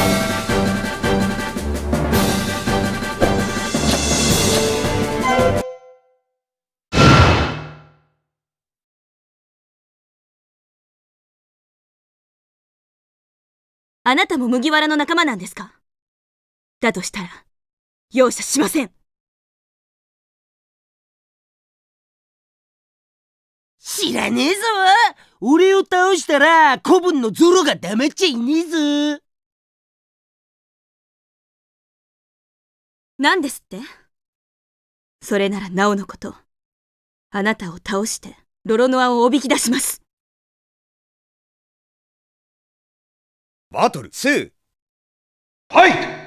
あなたも麦わらの仲間なんですか？だとしたら、容赦しません。 知らねえぞ。俺を倒したら子分のゾロが黙っちゃいねえぞ。 何ですって？それならなおのこと、あなたを倒してロロノアをおびき出します。 バトル2、ファイト。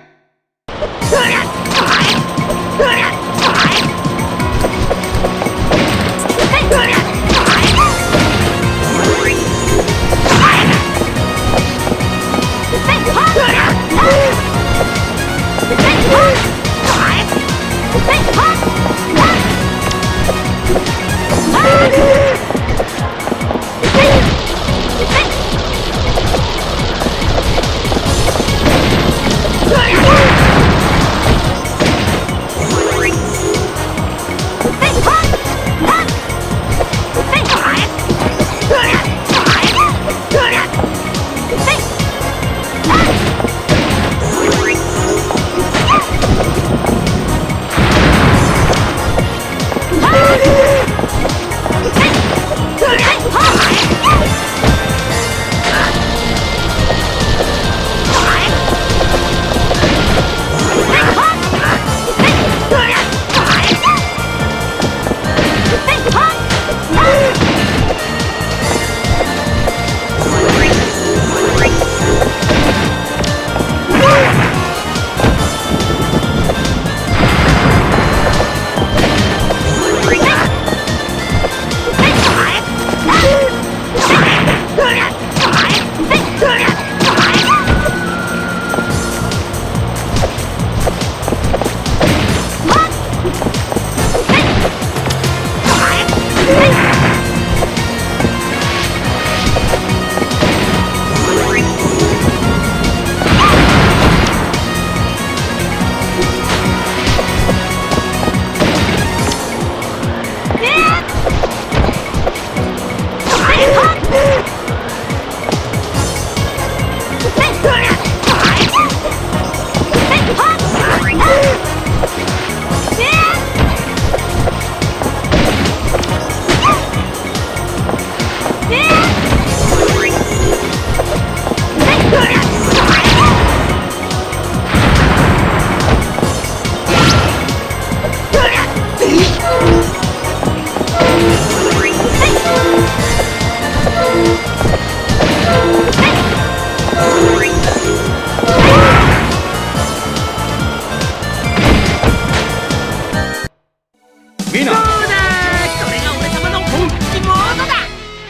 そうだ、これが俺様の本気モードだ。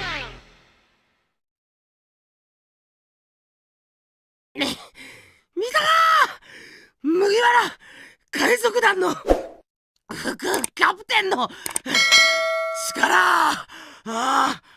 見たか、麦わら海賊団のキャプテンの力。